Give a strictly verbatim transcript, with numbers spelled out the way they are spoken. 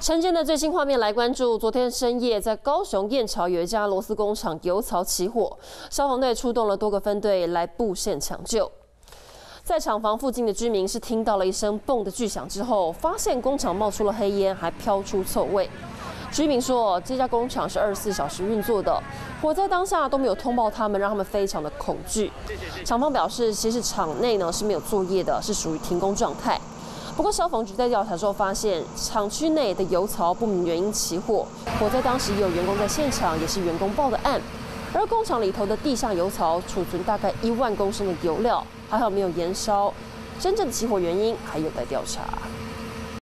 晨间的最新画面来关注，昨天深夜在高雄燕巢有一家螺丝工厂油槽起火，消防队出动了多个分队来布线抢救。在厂房附近的居民是听到了一声嘣的巨响之后，发现工厂冒出了黑烟，还飘出臭味。居民说，这家工厂是二十四小时运作的，火灾当下都没有通报他们，让他们非常的恐惧。厂方表示，其实厂内呢是没有作业的，是属于停工状态。 不过，消防局在调查之后发现，厂区内的油槽不明原因起火。火灾当时也有员工在现场，也是员工报的案。而工厂里头的地下油槽储存大概一万公升的油料，还好没有延烧。真正的起火原因还有待调查。